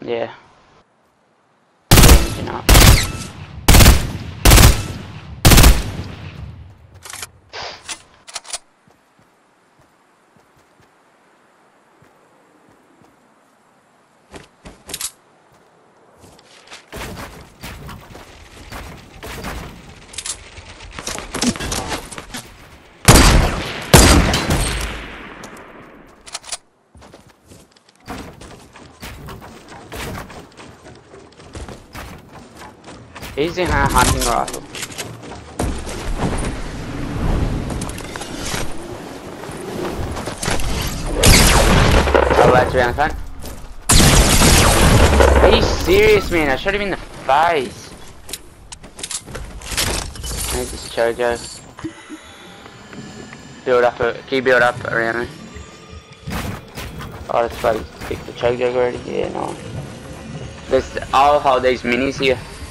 Yeah. Changing up. He's in a hunting rifle. Oh, that's around front. Are you serious, man? I shot him in the face. I need this Chojo. Build up, can you build up around me? Oh, that's supposed to pick the Chojo already. Yeah, no. I'll hold these minis here.